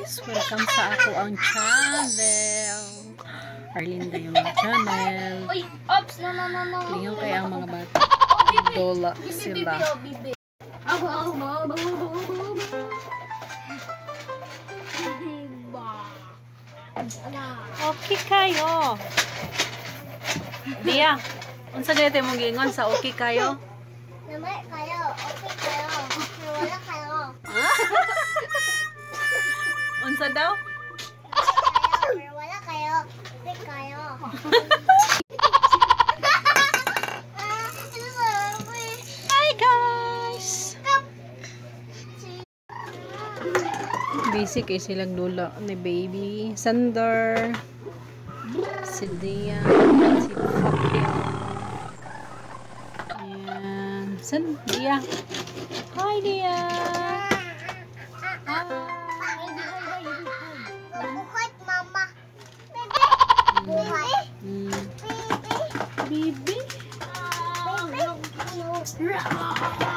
guys! Welcome sa ako ang channel. Arlinda yung channel. Uy, ops, no. Tingnan kaya ang mga bata. Dola sila. Okay kayo. Dia, unsa dito mong gingon sa okay kayo? Namay kayo, okay kayo. Wala kayo. Unsa daw? Pero wala kayo. Okay kayo. Hi guys! Basic eh silang dula ni baby Xander, si Dia, si Fakir. Ayan. San? Dia. Hi Dia! Buhat, mama. Bibi? Baby.